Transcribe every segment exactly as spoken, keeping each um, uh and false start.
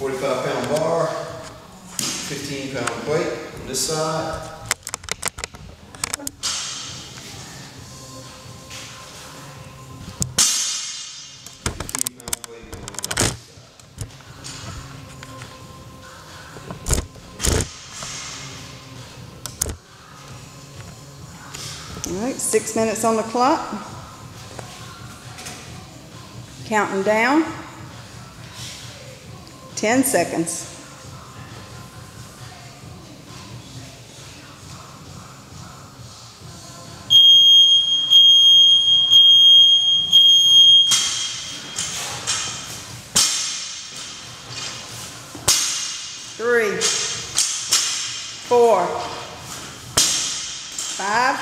forty-five pound bar, fifteen pound plate on this side. fifteen pound plate on this side. All right, six minutes on the clock. Counting down. ten seconds. Three, four, five,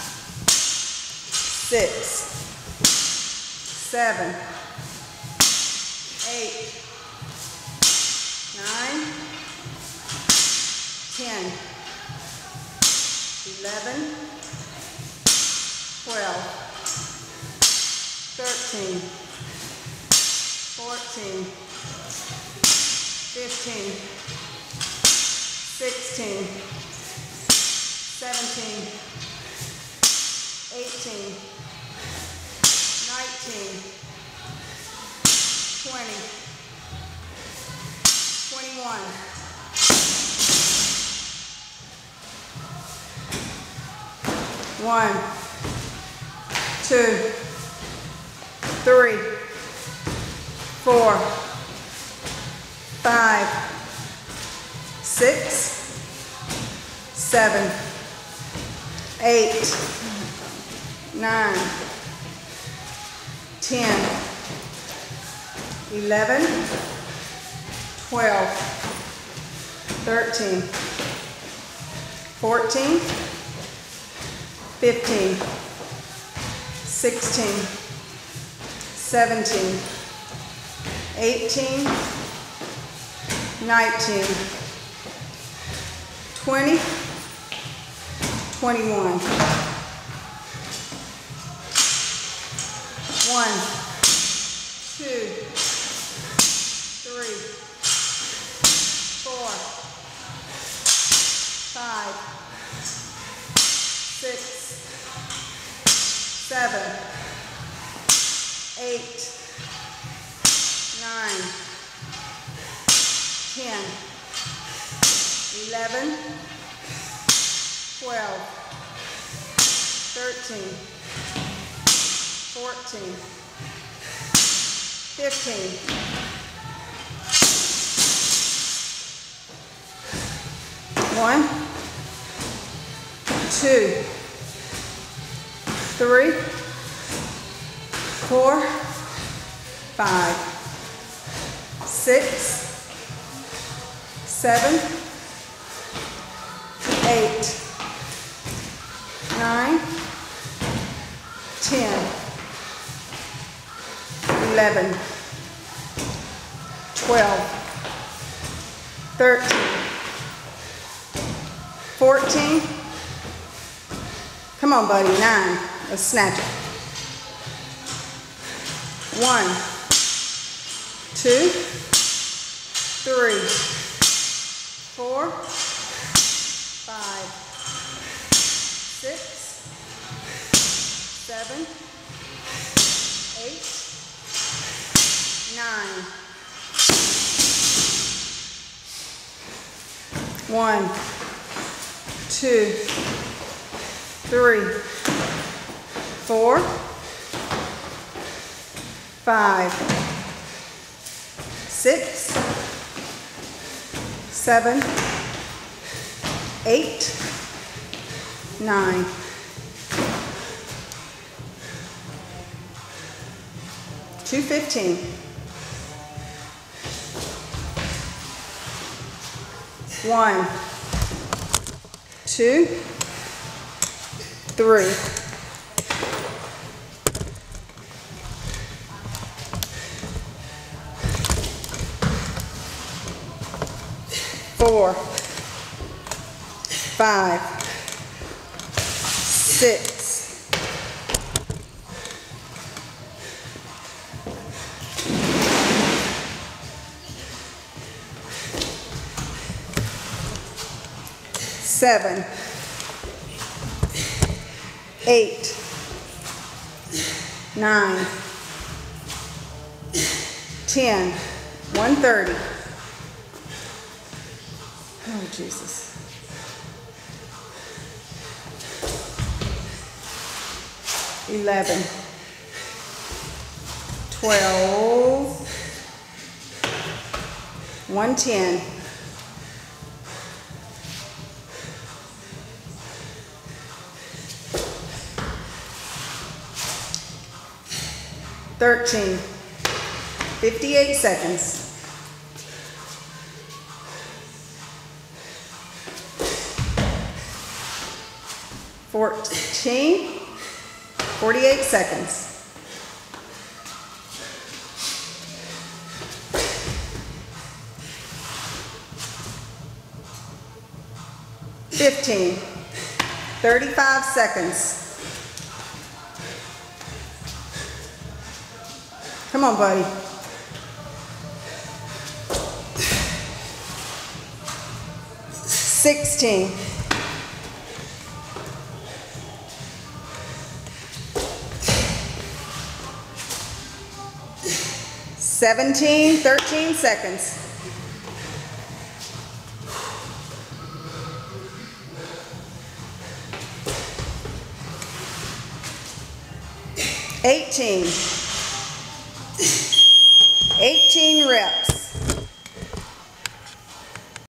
six, seven, eight, nine, ten, eleven, twelve, thirteen, fourteen, fifteen, sixteen, seventeen, eighteen, nineteen, twenty, twenty-one, one, two, three, four, five, six, seven, eight, nine, ten, eleven, twelve, thirteen, fourteen, fifteen, sixteen, seventeen, eighteen, nineteen, twenty, twenty-one. One, two, three, four, five, six, seven, eight, nine, ten, eleven, twelve, thirteen, fourteen, fifteen, one, two, three, four, five, six, seven, eight, nine, ten, eleven, twelve, thirteen, fourteen, come on buddy, nine, let's snatch it. One, two, three, four, five, six, seven, eight, nine. One, two, three, four, five, six, seven, eight, nine. Two fifteen. One, two, three, four, five, six, seven, eight, nine, ten, one thirty. Oh, Jesus. eleven, twelve, one ten, thirteen, fifty-eight seconds. fourteen, forty-eight seconds. fifteen, thirty-five seconds. Come on, buddy. sixteen. seventeen, thirteen seconds. eighteen. eighteen reps.